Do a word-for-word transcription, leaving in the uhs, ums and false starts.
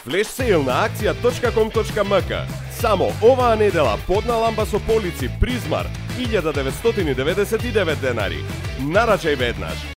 Флеш сейл на акција точка ком точка ем ка. Само оваа недела подна ламба со полици Призмар илјада деветстотини деведесет и девет денари. Нарачај веднаш.